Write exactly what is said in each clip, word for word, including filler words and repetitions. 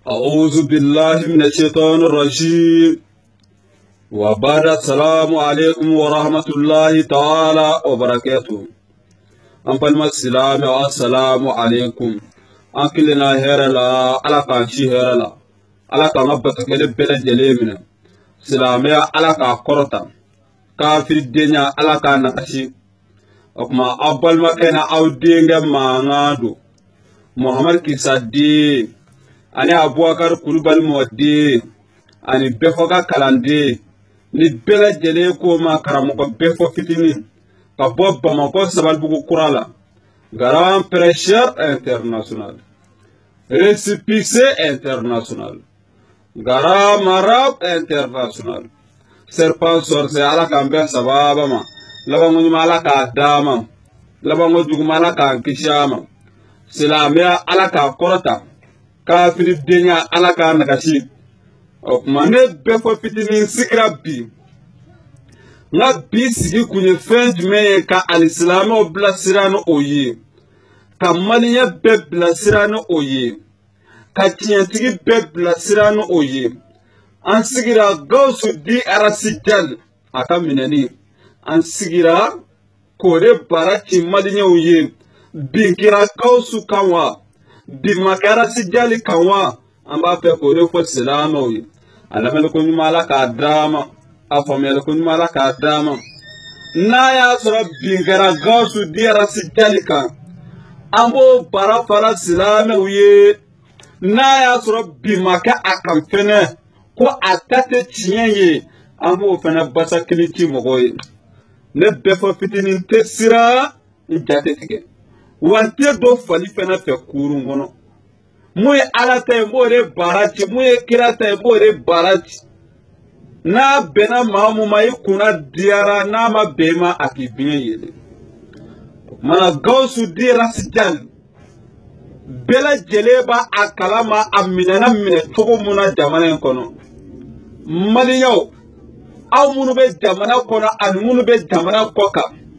أعوذ بالله من الشيطان الرجيم وبعد السلام عليكم ورحمة الله تعالى وبركاته. أنفل السلام والسلام عليكم. أنكلنا هيرلا على كاشي هيرلا على كنبت كده بلا جليمنا سلامي على كقرطة كافر الدنيا على كنكشي أكما أبل ما كان أودينغ ما نادو محمد كيسادي ani Abubakar Kulubali Modi ani befoka kalande ni bela jele ko ma karamoko befo fitini ka bob Bamako sabal bugu kurala grand prêcheur international récépissé international grand marabout international serpent sorcier ala kambe sababa ma labangu mala ka dama labangu jugumala ka kishama silamia ala ka korota kafiri denya alaka nakashi okmane befo fitini sikra bi nga bisi kunye fin du me ka alislamo blasirano oye ka maliya be blasirano oye ka tientigi be blasirano oye ansigira gausu di arasijal aka minani ansigira kore barati maliya oye binkira gausu kawa bimakara sijali kawa amba pe ko re fo salama wi alamel ko nyumala ka drama afamel ko nyumala ka drama na ya sura bingara gasu dira sijali ka ambo para para salama wi na ya sura bimaka akamfene ko atate tiyenye ambo fena basa kiliti mogoy ne befo fitini tesira njate tige wante do fali fena fe kuru ngono muye alata mbore barati muye kirata mbore barati na bena mamu mai kuna diara na ma bema akibinye yele mana gausu dira sijal bela jeleba akalama aminana mine togo muna jamana kono maliyo aw munu be jamana kono an munu be jamana koka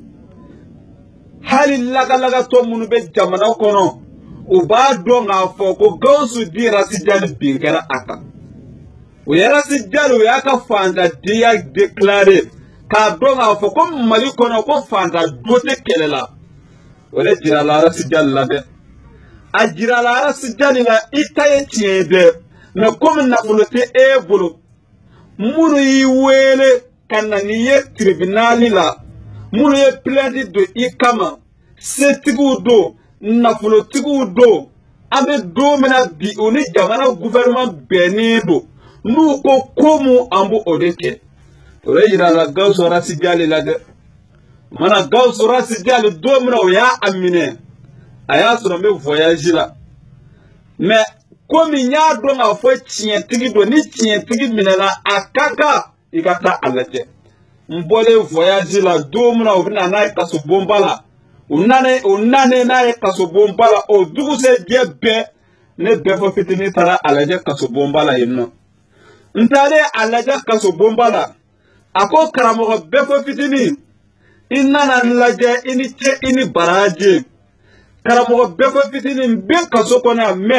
hali laga laga to munu be jamana kono o ba do nga fo ko gausu dira sijal bingara aka o yara sijal o yaka fanda dia déclarer ka do nga fo ko mali kono ko fanda dote kelela o le dira la sijal la de a dira la sijal la itaye tiede na comme na fulote e bolo munu yi wele kananiye tribunal la munu ye plainte de ikama setigu do nafulo tigu do abe do mena bi oni jamana gouvernement benido nu ko komu ambu odeke ore ira la gauso rasijali la de mana gauso rasijali do mena o ya amine aya sura me voyage la mais komi nya do na fo tien tigi do ni tien tigi minela akaka ikata alate mbole voyage la do mena o bina na kaso bombala unane unane na kaso bombala o dugu se jebe ne befo fitini tara alaje kaso bombala yinno ntare alaje kaso bombala ako karamo befo fitini inana laje ini che ini baraje karamo befo fitini be kaso kona me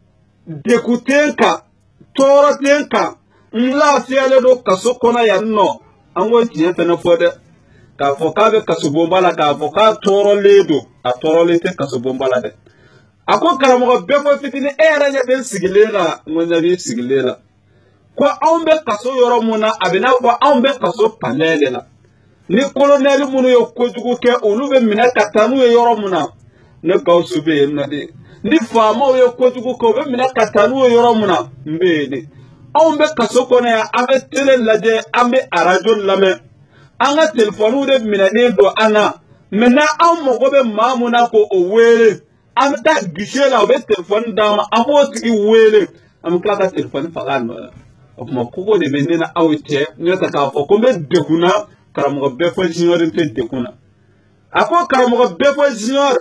dekutenka torotenka nla fiale do kaso kona yanno ango tiye fena fode ka fokabe kasubombala ka foka toro ledo a toro lete kasubombala de ako karamo befo fitini era nya ben sigilela ngonya bi sigilela ko awmbe kaso yoro muna abina ko awmbe kaso panelela ni colonel munu yo kojugu ke olube mina katanu yoro muna ne gausu be na de ni famo yo kojugu ko be mina katanu yoro muna mbede awmbe kaso ko na abe tele laje ambe arajo lame anga telefonu de minane do ana mena am mo be mamuna ko o wele am ta gishela o be telefon dama amo ti wele am klaka telefon fagano o mo ko de menena awite nyota ka fo ko be dekuna karamo be fo junior te dekuna ako karamo be fo junior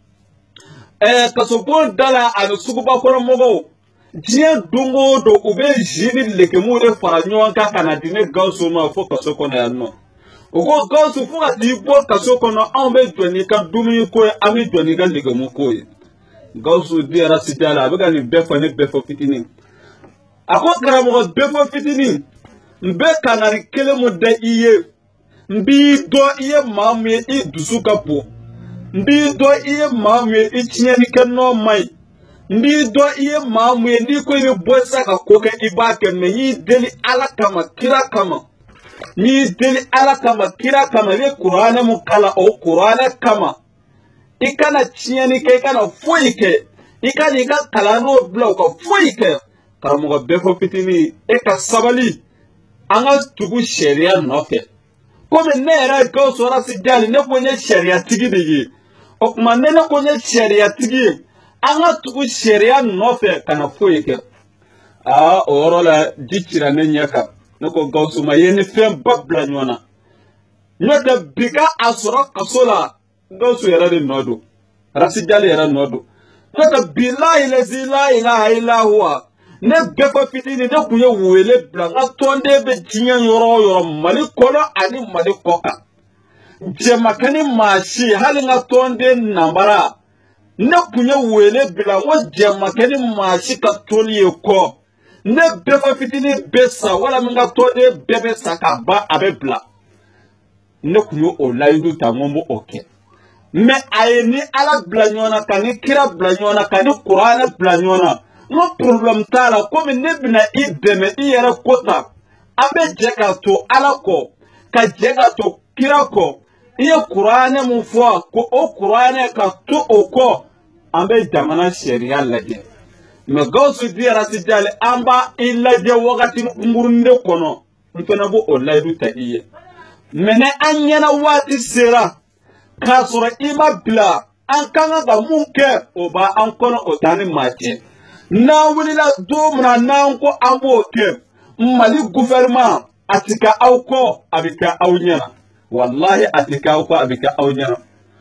eh kaso bon dala anu sukuba ko mo jie dungo do o be jini leke mu de faranyo ka kanadine gauso ma fo kaso ko na no Ogo gausu fuga tibo kaso kono ambe joni ka dumi ko ami joni ga liga mu ko gausu di ara sijala abiga ni befo ni befo fitini ako karamɔgɔ bɛɛ fɔ fitinin n bɛ kangari kelen mun da i ye n b'i dɔn i ye maa min ye i dusu ka bon n b'i dɔn i ye maa min ye i tiɲɛnikɛ nɔ man ɲi n b'i dɔn i ye maa min ye n'i ko i bɛ bɔ sisan ka ko kɛ i b'a kɛ mɛ n'i deli ala kama kira kama n'i deli ala kama kira kama i bɛ kuranɛ mun kalan o kuranɛ kama i kana tiɲɛni kɛ i kana foyi kɛ i kana i ka kalanyɔrɔ bila u ka foyi kɛ karamɔgɔ bɛɛ fɔ fitinin e ka sabali an ka tugu sariya nɔfɛ komi ne yɛrɛ Gawusu Arasi ne ko n ye sariyatigi de ye o tuma ne ne ko n ye sariyatigi ye an ka tugu sariya nɔfɛ kana foyi kɛ aa o yɔrɔ la ji cira ne ɲɛ kan ne ko Gawusu ma ye ni fɛn ba bila ɲɔgɔn na n'o tɛ bi ka a sɔrɔ kaso la Gawusu yɛrɛ de nɔ don Arasi yɛrɛ nɔ don n'o tɛ bi la ilaha illa huwa ne bɛɛ fɔ fitinin ne tun ye wele bila n ka tɔnden bɛ diɲɛ yɔrɔ o yɔrɔ Mali kɔnɔ ani Mali kɔ kan jɛma kɛ ni maa si hali n ka tɔnden nanbara ne tun ye wele bila n ko jɛma kɛ ni maa si ka toli ye kɔ ne bɛɛ fɔ fitinin bɛ sa wala min ka tɔnden bɛɛ bɛ sa ka ban a bɛ bila ne tun ye o layidu ta n ko n b'o kɛ mɛ a ye ni ala bila ɲɔgɔn na ka ni kira bila ɲɔgɔn na ka ni kuranɛ bila ɲɔgɔn na no problem t'a la komi ne bɛna i dɛmɛ i yɛrɛ ko ta an bɛ jɛ ka to ala kɔ ka jɛ ka to kira kɔ i ye kuranɛ mun fɔ ko o kuranɛ ka to o kɔ an bɛ jamana sariya lajɛ mɛ Gawusu Arasi an b'a i lajɛ wagati kunkurunin de kɔnɔ n fana b'o o layidu ta i ye mɛ ni an ɲɛna waati sera k'a sɔrɔ i ma bila an ka kan ka mun kɛ o b'an kɔnɔ o t'an ni maa cɛ n'an wulila don min na n'an ko an b'o kɛ Mali gouvernement a ti kɛ aw kɔ a bɛ kɛ aw ɲɛna walahi a ti kɛ aw kɔ a bɛ kɛ aw ɲɛna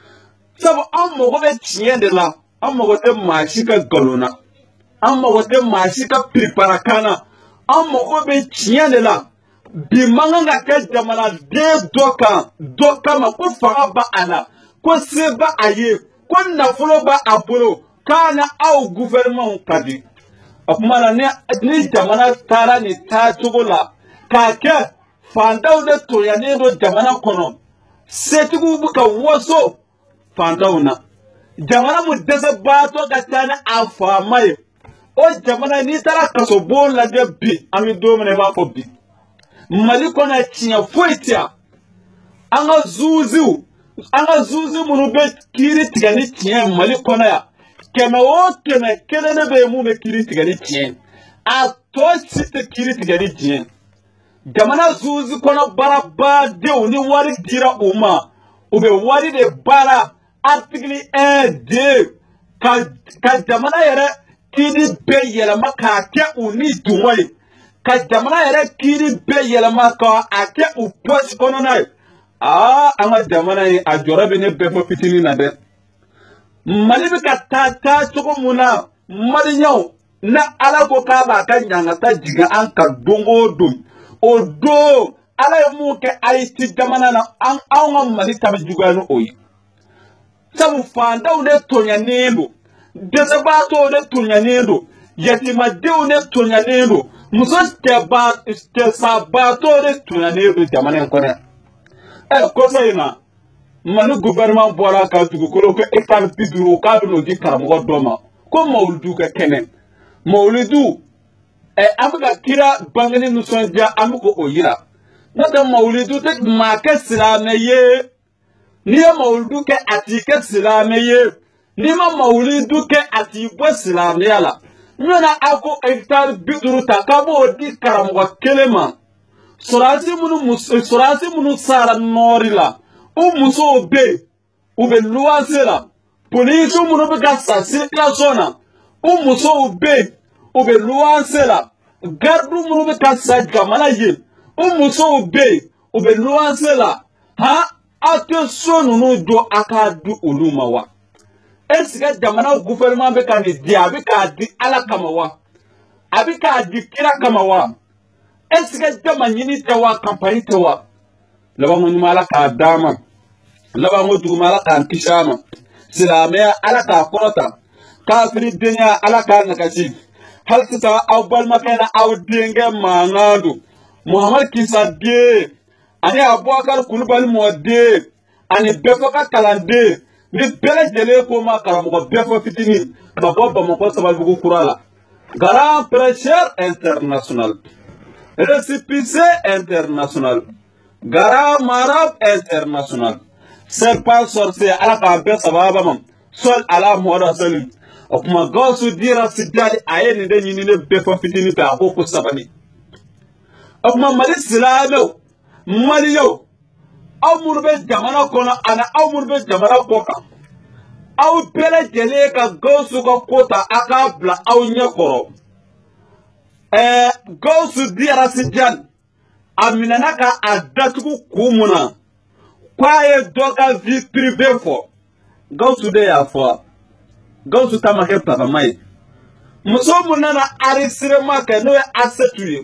sabu an mago bɛ tiɲɛ de la an mago tɛ maa si ka nkalon na an mago tɛ maa si ka piriparakan na an mago bɛ tiɲɛ de la bi man kan ka kɛ jamanaden dɔ kan dɔ kama ko fanga b'a a la ko se b'a a ye ko nafolo b'a a bolo kana aw gouvernement ka di o kuma na ni jamana taara ni taacogo la k'a kɛ fantanw de tɔɲɔnnen don jamana kɔnɔ setigiw bɛ ka waso fantanw na jamana mun dɛsɛbaatɔ ka ca ni a faama ye o jamana n'i taara kaso bon lajɛ bi an bɛ don min na i b'a fɔ bi Mali kɔnɔ tiɲɛ foyi tɛ yan an ka zuziw an ka zuzi minnu bɛ kiiri tigɛ ni tiɲɛ Mali kɔnɔ yan kɛmɛ o kɛmɛ kelen de bɛ yen mun bɛ kiiri tigɛ ni tiɲɛ a tɔ si tɛ kiiri tigɛ ni tiɲɛ jamana zuzi kɔnɔ baarabadenw ni wari dira u ma u bɛ wari de baara article un deux ka ka jamana yɛrɛ kiiri bɛɛ yɛlɛma k'a kɛ u ni dungɔ ye ka jamana yɛrɛ kiiri bɛɛ yɛlɛma ka a kɛ u poche kɔnɔna ye aa an ka jamana ye a jɔyɔrɔ bɛ ne bɛɛ fɔ fitinin na dɛ Mali bɛ ka taa taa cogo mun na Maliɲɛnw na ala ko k'a b'a ka ɲangata jigin an kan don o don o don ala ye mun kɛ Haïti jamana na an anw ka Mali ta bɛ juguya ni o ye sabu fantanw de tɔɲɔnnen don dɛsɛbaatɔw de tɔɲɔnnen don yatimadenw de tɔɲɔnnen don muso cɛsabaatɔw de tɔɲɔnnen don jamana in kɔnɔ ɛ kɔfɛ in na Mali gouvernement bɔra ka dugukolo kɛ hectare bi duuru k'a bɛ n'o di karamɔgɔ dɔ ma ko mawuludu ka kɛnɛ mawuludu ɛ an bɛ ka kira bangeni nisɔndiya an bɛ k'o yira n'o tɛ mawuludu tɛ maa kɛ silamɛ ye n'i ye mawuludu kɛ a t'i kɛ silamɛ ye n'i ma mawuludu kɛ a t'i bɔ silamɛya la n'o na aw ko hectare bi duuru ta k'a b'o di karamɔgɔ kelen ma sɔrɔdasi minnu muso sɔrɔdasi minnu sara nɔɔri la u musow bɛ yen u bɛ luwanse la polisi minnu bɛ ka sa circulation na u musow bɛ yen u bɛ luwanse la garde minnu bɛ ka sa jamana ye u musow bɛ yen u bɛ luwanse la han aw tɛ so ninnu jɔ a k'a di olu ma wa est ce que jamana gouvernement bɛ ka nin di a bɛ k'a di ala kama wa a bɛ k'a di kira kama wa est ce que jama ɲini tɛ wa campagne tɛ wa laban ko ɲuman ala k'a d'a ma laban ko juguman ala k'an kisi a ma silamɛya ala k'a kɔrɔta kafiri denya ala k'a nagasi halsisa aw balma kana aw denge mangadu Muhammad Kisa de ani Abubakar Kulubali Mode ani befo ka kalande ni bele jele ko ma karamo befo fitini ba baba mo ko sabal bugu kurala grand prêcheur international récépissé international gara marab international c'est pas sorcier ala ka be sababa mam sol ala moda salim okuma gausu dira sidali ayeni de nyini ne befo fitini ta ko ko sabani okuma mali silamo mali yo aw mun be jamana kono ana aw mun be jamana koka aw bele jele ka gausu ko kota aka bla aw nyakoro eh gausu dira sidali aminana ka adatuku kumuna kwaye doka vie privée fo gausu de ya fo gausu tamake papa mai muso munana arisire maka no asetuye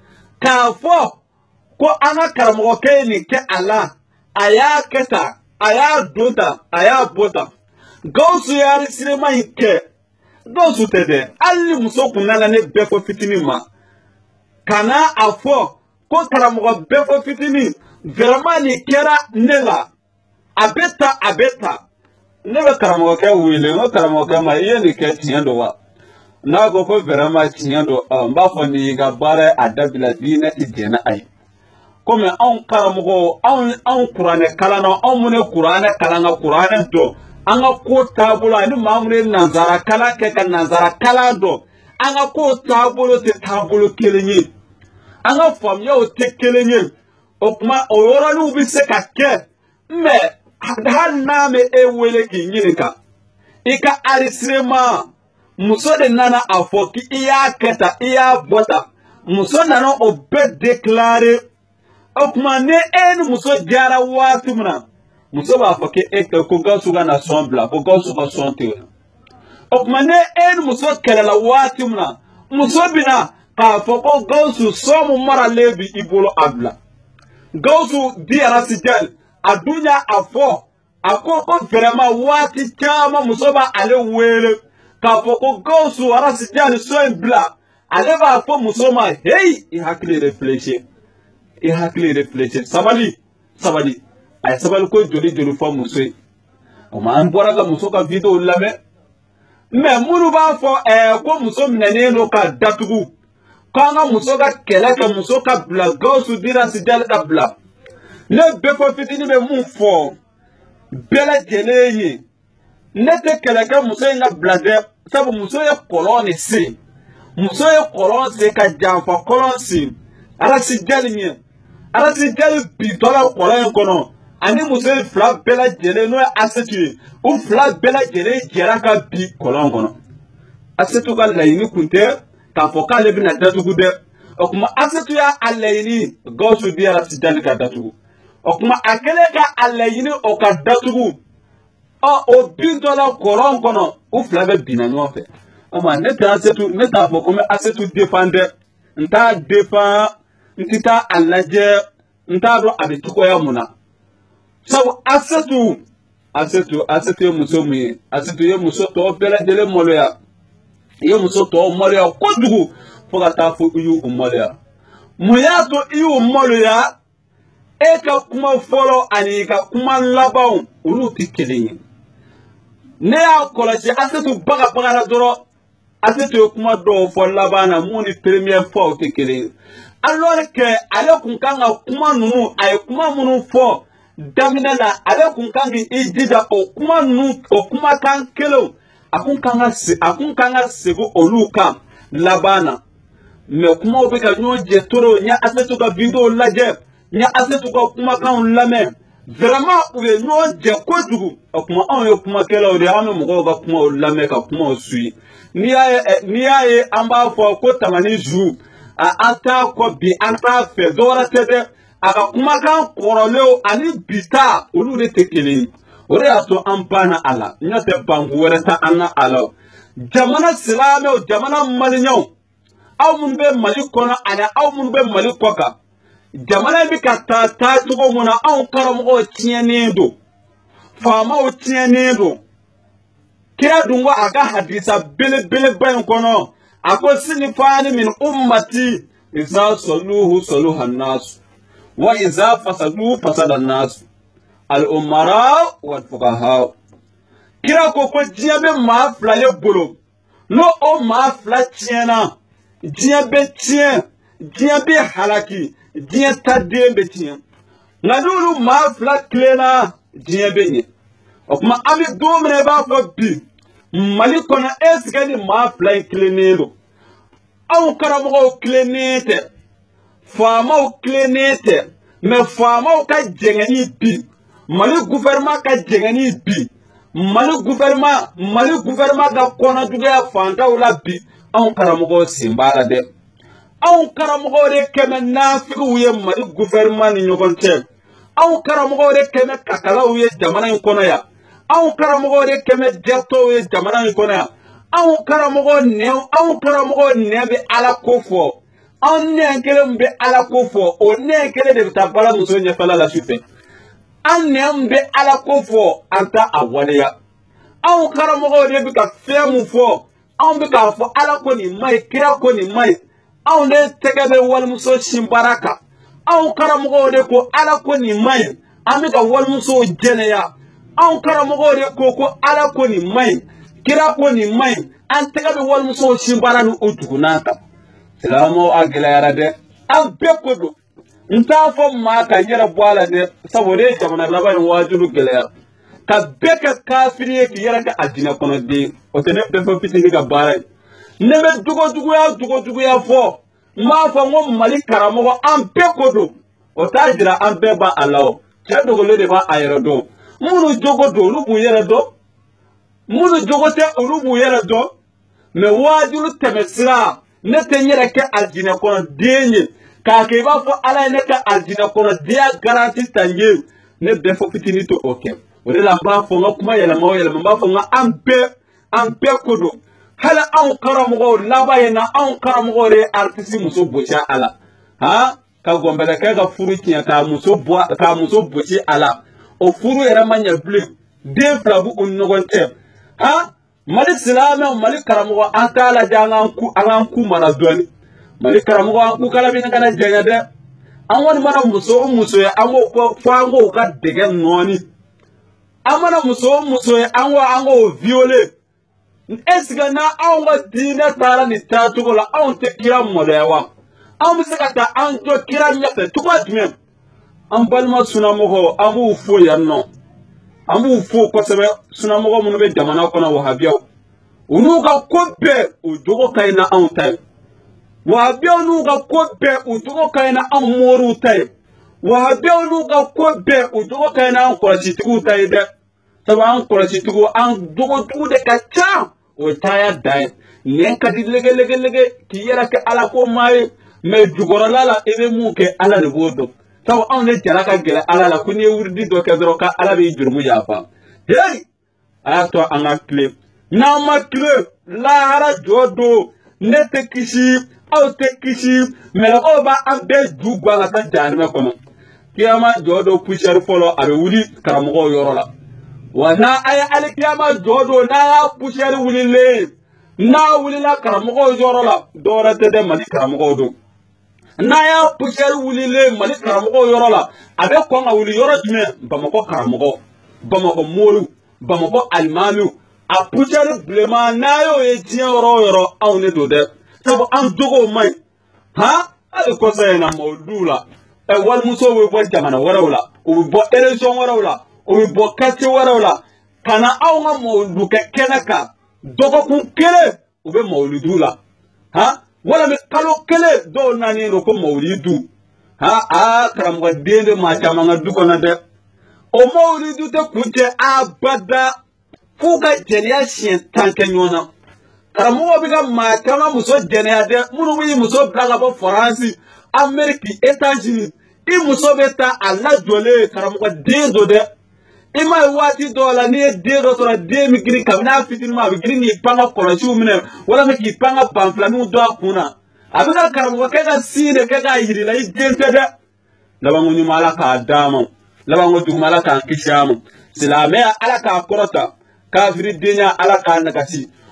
ka fo ko ana karamo ke ni ke ala aya keta aya dota aya bota gausu ya arisire mai ke gausu tede ali muso kunana ne befo fitini ma kana afo ko karamo befo fitini vraiment ni kera nela abeta abeta nebe karamo ke wile no karamo ke ma yeni ke tiendo wa na go ko vraiment tiendo mba fo ni ga bare adabila dina idena ai comme on karamo on on qur'ane kala no on mune qur'ane kala nga qur'ane do anga ko tabula ni mamre nazara kala ke kan nazara kala do anga ko tabulo te tabulo kelenyi anga fam yo te kelenyi okuma oyora ni ubise ka ke me hadana me ewele ki nyinka ika arisrema muso de nana afoki iya keta iya bota muso nana obe déclarer okuma ne en muso jara watu muna muso ba afoki eke ko gausu ga na sombla ko gausu ga sonte okuma ne en muso kelela watu muna muso bina ka foko gausu somu mara lebi ibolo abla gausu diara sijal adunya afo akoko vraiment wati chama musoba ale wele ka foko gausu ara sijal so bla ale ba afo musoma hey i hakli réfléchir i hakli réfléchir sabali sabali ay sabal ko joli joli fo musoi o ma ambora ga musoka video lame me munu ba fo e ko muso minane no ka datugu kanga musoka keleka musoka bla gausu dira sidal ka bla ne befo fitini be mun fo bela jeleyi ne te keleka muso nga bla de sabu muso ye koloni si muso ye kolon se ka janfa kolon si ara sidal ni ara sidal bi dola kolon kono ani muso ye fla bela jele no asetu u fla bela jele jera ka bi kolon kono asetu ka layini kunte ka fo ka le bina datugu de okuma asetu ya alayini gausu di ara sidal ka datugu okuma akele ka alayini o ka datugu o o bi dola koron kono u flabe bina no fe ama ne ta asetu ne ta fo kuma asetu defender nta defa ntita alaje nta do abituko ya muna so asetu asetu asetu muso mi asetu ye muso to bela dele molo ya ye muso to molo ya kodugu foga ta fo yu molo ya muya to yu molo ya eka kuma folo ani ka kuma labaw ulu tikeli ne ya kolaje asetu baga baga na doro asetu kuma do fo labana muni première fois tikeli alors que ale kun kanga kuma nunu ay kuma munu fo damina la ale kun kangi ijida o kuma nunu o kuma kan kelo akun kanga se akun kanga sego oluka labana me kuma obeka nyo je toro nya asetu ka video laje nya asetu ka kuma kan lame vraiment ube no je kodugu akuma on yo kuma kelo ode anu mo ga kuma lame ka kuma sui ni aye ni aye amba fo ko tamani ju a ata ko bi anta fe dora tede aka kuma kan koroleo ani bita olu de tekele ore ato ampana ala nyote bangu wereta ana ala jamana silame o jamana malinyo aw mun be mali kono ana aw mun be mali koka jamana bi ka ta ta tugo muna aw karamo tiene do fama o tiene do kira dungo aga hadisa bele bele bayon kono ako sinifani min ummati iza salluhu salluha an-nas wa iza fasadu fasada an-nas al-umara wal fuqaha kira ko ko diabe ma fla le bolo no o ma fla tiena diabe tien diabe halaki dia tadembe tien ngadulu ma fla klena diabe ni o kuma abi domre ba ko bi mali kono esgani ma fla klenelo aw karamo klenete fama klenete me fama ka jengani bi mali gouvernement ka jengani bi mali gouvernement mali gouvernement ka kona duga fanta wala bi aw karamo simbala de aw karamo de kemenna fi uye mali gouvernement ni nyogonte aw karamo de keme kakala uye jamana en kono ya aw karamo de keme jetto uye jamana en kono ya aw karamo ne aw karamo ne be ala kofo aw ne kele mbe ala kofo o ne kele de tabala muso nya fala la suite an ne mbe ala kofo anta awaleya aw karamo de be ka femu fo aw be ka fo ala ko ni mai kira ko ni mai aw ne tegebe wal muso shimbaraka aw karamo de ko ala ko ni mai amika wal muso jeneya aw karamo de ko ko ala ko ni mai kira ko ni mai an tegebe wal muso shimbaranu utugunaka salamo agila yarade an bekodo nta fo ma ka yara bwala de sabode jamana laban wajulu gelaya ka beka kafiri ki yara ka adina kono de o tene be fo pitini ka bara nebe dugo dugo ya dugo dugo ya fo ma fo ngom mali karamo an bekodo o tajira an beba alaw ke dogo le de ba ayro do munu jogo do lu bu yara do munu jogo te lu bu yara do me wajulu temesira ne tenyere ke aljina kono denye ka ke ba fo ala ne ka aljina kono dia garanti tanje ne be fo fitini to oke wala la ba fo ngakuma yela mo yela ba fo nga ampe ampe kodo hala an karamo la ba yana an karamo re artisi muso bocha ala ha ka gombele ka ga furu tiya ka muso bo ka muso bochi ala o furu era manya bleu de flabu un nogonte ha mali silama mali karamo an kala jangan ku an ku mana doni mali karamo an ku kala bin kana jenya de an woni mana muso muso ya an ko fango ka dege noni amana muso muso ya an wa an go violer esga na an wa dina tara ni tatu gola an te kira modewa an musaka ta an to kira nyate to ba dum an balma sunamo ho an bu fo yanno amu fo ko sebe suna mo mo be jamana ko na wahabia unu ga ko be u dogo kayna an tay wahabia unu ga ko be u dogo kayna an moru tay wahabia unu ga ko be u dogo kayna an ko ci tugu tay de saba an ko ci tugu an dogo tugu de ka cha o taya dai nen ka di lege lege lege ki yera ke ala ko mai me jugora lala ebe mu ke ala de bodo taw on ne jara ka gele ala la kuni wurdi do ke dro ka ala be jurmu yafa hey ato anga clip na ma clip la hara jodo ne te kishi au te kishi me o ba ambe jugwa na tan janme kono kiyama jodo pusher folo abe wuli karamo yoro la wana aya al kiyama jodo na pusher wuli le na wuli la karamo yoro la dora te de mali karamo do na ya pusher wuli le mali karamo yoro la abe ko nga wuli yoro jume bamako karamo bamako molu bamako almanu a pusher blema na yo e tie yoro yoro awne do de sabo an dogo mai ha ale ko say na modula e wal muso we bo jamana warawla o bo election warawla o bo katti warawla kana awnga modu ke kenaka dogo kun kele o be mawlidula ha wala me kalo kele do nani ro ko mawlidu ha a karam ga dende ma chama nga duko na de o mawlidu te kunte abada fuga jeriya shen tanke nyona karam wo biga ma chama muso jeriya de munu wi muso blaga bo France Amerique États-Unis i muso beta alla jole karam ga dendo de ima wati dola ni dendo to de mi gri kam na fitin ma bi gri ni panga kolochu mine wala me ki panga pamfla nu do akuna abiga karam ga kega sine kega yiri la idente de laba ngoni mala ka dama laba ngodi mala ka kisham silame ala ka korota kafiri denya ala ka nakasi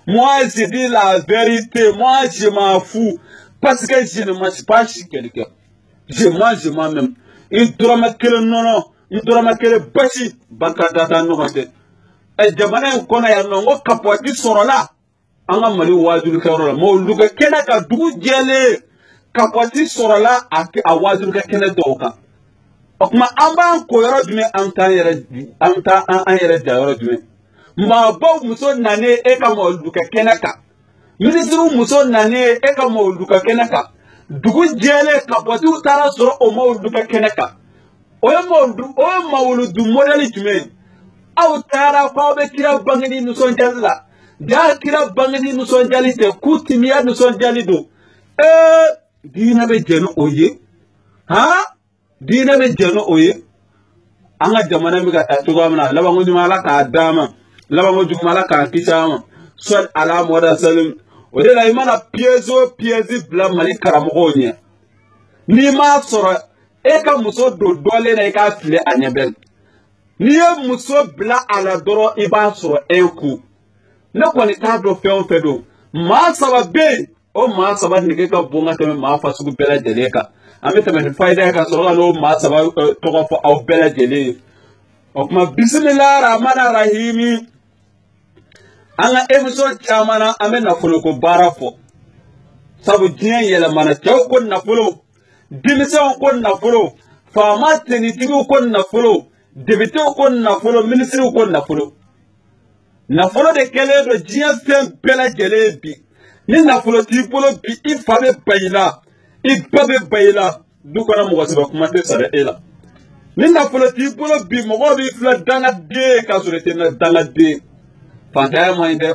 Moi, je dis la vérité. Moi, je m'en fous. Parce que je ne mange pas chez quelqu'un. Je mange moi-même. Il doit mettre le non, il doit mettre le bachi. Bakadata no hate. Et jamana kona ya no kapoti sorola. Anga mali wajul kawrola. Mo luga kena ka du jele. Kapoti sorola ake awajul ka kena doka. Okuma amba ko yoro dume anta yere anta an yere da yoro dume. Ma baw muso nane e ka mo luga kena ka. Ministru muso nane e ka mo luga kena ka. Dugu jele kapoti utara soro o mo luga kena ka. Oye mo o ma du modeli dume. Aw tara ko be kira bangini nuson jalla. Ja kira bangini nuson jali te kutimiya nuson jali do. Eh dina be jeno oye. Ha? Dina be jeno oye. Anga jamana mi ka tatuwa mana labango jumala ka dama. Labango jumala ka kisama. Swat ala moda salim. Ode la imana piezo piezi bla mali karamogo nye. Ni ma soro eka muso do dole na eka file anyabel. Niye muso bla ala doro iba soro enku. Ne kwani tablo feon fedo. Ma saba be. O ma saba nige ka bunga teme ma fasugu bela jeleka. Ame teme ni faida ka soro no ma saba toka fo au bela jele. Okuma bismillah rahman rahimi. Anga emission chamana ame nafulo ko bara fo. Sabu jiyan yela mana chaw ko nafulo. Dimission ko nafulo. Fama tenitigo ko nafulo. Député ko nafulo, ministre ko nafulo. Nafulo de kele do jiyan fem bela jele bi. Ni nafulo ti polo bi I fabe bayila. I babe bayila. Du kona mo wasiba kuma te sare ela. Ni nafulo ti polo bi mo bi fla danga de ka sure te na danga de. Fandaya moinde.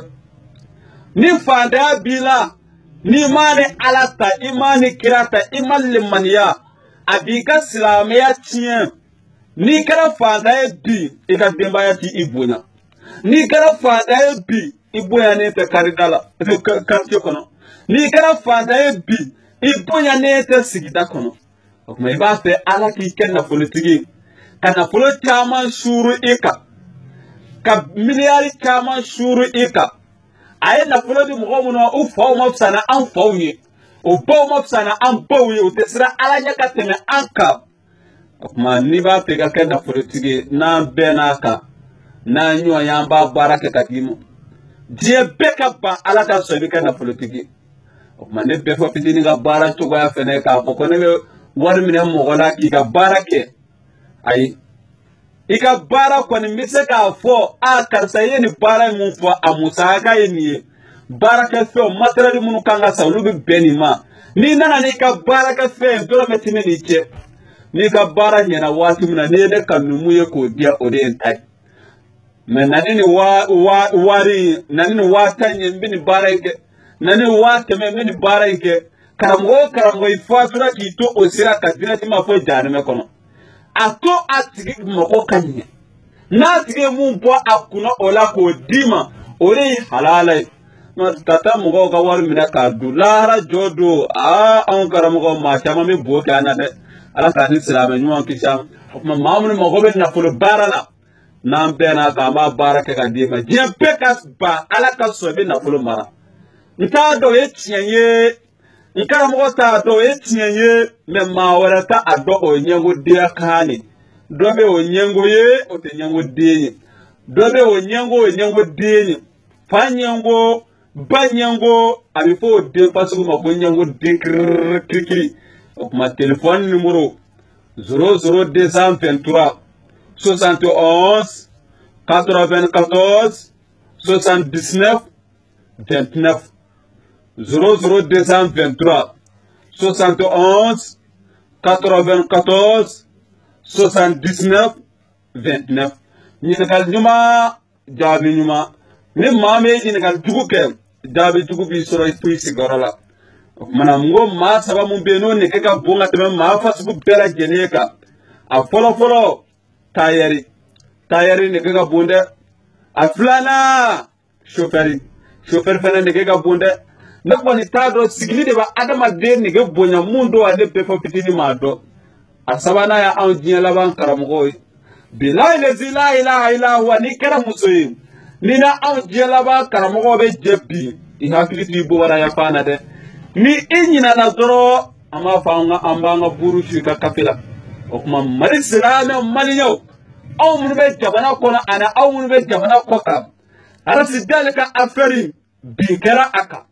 Ni fandaya bila. Ni mani alata, imani kirata, imani limaniya. Abika silameya tiyen. Ni kara fandaya bi, ika dembaya ti ibunya. Ni kara fandaya bi, ibunya nete karidala, kartiyo kono. Ni kara fandaya bi, ibunya nete sigida kono. Okuma iba fe ala ki ken na politiki. Ka na politi ama shuru ika. Ka miliyari kama shuru ika. Aye na fulo di mgo muno u faw mafsana an fawye. U baw mafsana an bawye. U tesira ala nyaka teme anka. Okuma niba pega ke na fulo tige na benaka. Na nyua yamba barake kadimo. Diye beka ba ala ka sobi ke na fulo tige. Okuma ne befo piti niga bara chugo ya fene ka. Pokone wari mine mgola ki ga barake. Aye. Ika bara kwa ni mise ka fo a karsa ye ni bara mun fo a musaka ye ni bara ka fo matara di munu kanga sa ulubi beni ma ni nana ni ka bara ka fe ndoro metime ni che ni ka bara nyana wati muna ni de kanumu ye ko dia ode entai me nani ni wa wa wari nani ni wata nyembi ni bara ike nani wata me me ni bara ike karamgo karamgo ifatura ki to osira kadina ti ma fo jana me kono ato atigi moko kanye na tige mumpo akuna ola ko dima ore halala ma tata moko ka war mina ka dulara jodo a an karamugo ma chama mi boka na de ala ka ni salama nyuan kisham ma mamun moko be na fulo barala na bena ka ma baraka ka dima je pekas ba ala ka so be na fulo mara nta do ye tienye nkara mo ta do etinye me ma wala ta ado onyengo dia kani dobe onyengo ye o te nyengo die dobe onyengo onyengo die panyengo banyengo abifo de pasu ma ko nyengo de kri ma téléphone numéro zéro zéro deux cent vingt-trois soixante et onze quatre-vingt-quatorze soixante-dix-neuf vingt-neuf zéro zéro deux cent vingt-trois soixante et onze quatre-vingt-quatorze soixante-dix-neuf vingt-neuf. Ni nakal nyuma jabi nyuma ni mame ni nakal dugu ke jabi dugu bi soro ipu sigorala mana ngo ma saba mun beno ne ke ka bonga teme ma fasu bela geneka a folo folo tayari tayari ne ke ka bonde a flana chauffeur chauffeur fana ne ke ka bonde nakwa ni tado sigili de ba adama de ni ge bonya mundo ade pefo pitini mado asabana ya anjinya laban karamoy bilahi la ilaha illa huwa ni kara musoyi ni na an jelaba karamogo be jebbi i hakiliti bobara ya fana de ni inyina na doro ama fanga ambanga buru fika kafila o kuma mari silame mali nyaw aw mun be jabana kono ana aw mun be jabana koka ara sidalika afari bi kara aka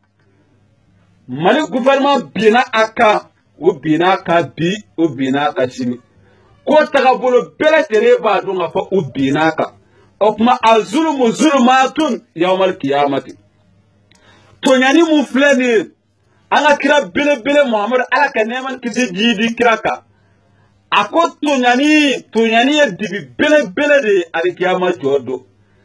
mali gouvernement bina aka o bina ka bi o bina ka chimi ko taga bolo bele tere ba do nga fa o bina ka o kuma azulumu zulumatun yawmal qiyamati to nyani mu fleni anga kira bele bele muhammad ala ka neman kisi jidi kiraka ako to nyani to nyani ya dibi bele bele de ali kiyama jodo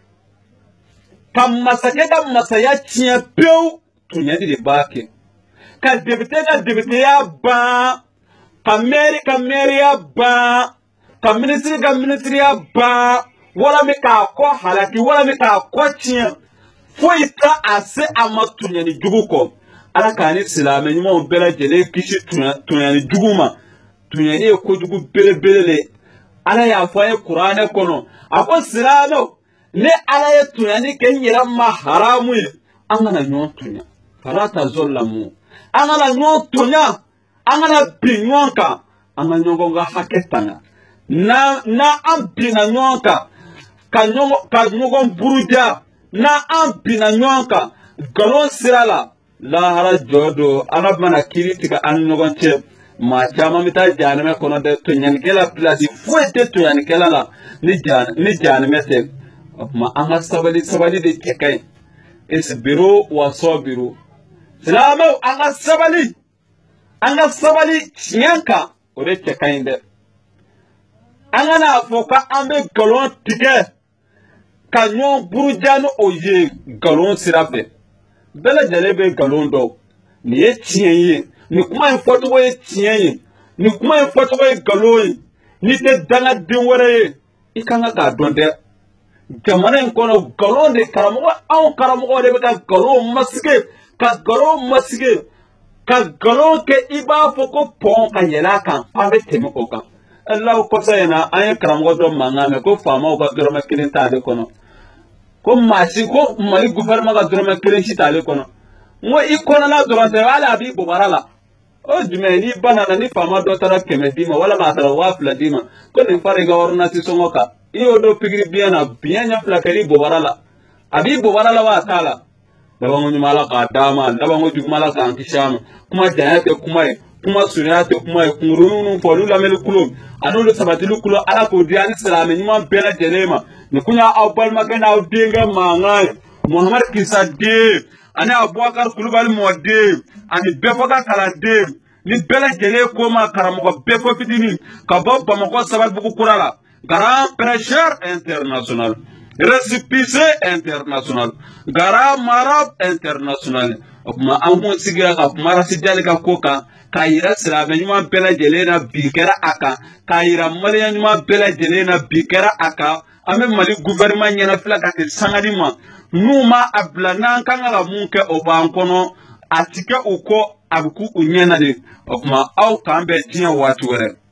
kam masake da masaya tiya pew to nyani de bake ka debite ka debite ya ba ka meri ka meri ya ba ka ministry ka ministry ya ba wala mi ka ko halaki wala mi ka ko tiya foi ta ase amatu nyani jugu ko ala kani silame nyimo bela jele kishi tunyani juguma tunyani ko jugu bele bele ala ya faye qur'ane kono ako silamo ne ala ya tunyani kenyira ma haramu angana nyotunya farata zollamu angana nyotunya angana binyonka angana nyonga haketanga na na ampina nyonka kanyongo kanyongo buruja na ampina nyonka galon sirala la hara jodo arab mana kiriti ka an nogon che ma chama mita janame kono de to nyan kela place fuete to nyan kela la ni jan ni janame te ma anga sabali sabali de kekai isbiru wa sabiru salamu anga sabali anga sabali nyanka o de kekai de anga na foka ambe galon tike kanyon burujano oye galon sirape bela jalebe galon do ni ye tienye ni kuma en foto wo ye tienye ni kuma en foto wo ye galon ni te danga dinwere ikanga ka donde jamana en kono galon de karamo aw karamo de ka galon masike ka galon masike ka galon ke iba foko pon ka yela kan ave teme oka Allah ko sayna ay karamo do mangame ko fama ko do ma kilinta de kono ko masi ko mali gouvernement ga drama kirenshi tale kono ngo ikona la durante wala bi bobarala o jumeni banana ni fama do tara kemedima wala ma tara wafla dima ko ne fare ga orna ti songoka iyo do pigri biana bianya flakari bobarala abi bobarala wa tala dawa ngo nyumala ka dama dawa ngo jumala ka antishama kuma jayate kuma kuma sunyate kuma kurunu folu la mel kulum anulu sabatilu kulo ala ko diani salame nyuma bela jelema ni kunya awbal magana awdenga mangai muhammad kisa de ani abubakar kulubal modde ani befoka kala de ni bela jele ko ma karamo befo fitini ka babba mako sabal buku kurala grand prêcheur international récépissé international gara marab international ma amu sigira ka mara sidali ka koka kayira silame nyuma bela jele na bikera aka kayira mali nyuma bela jele na bikera aka ame mali gouvernement nyana fila ka ke sangani ma numa abla nan kanga la munke o bankono atike uko abuku unyana de okuma au kambe tinya watu were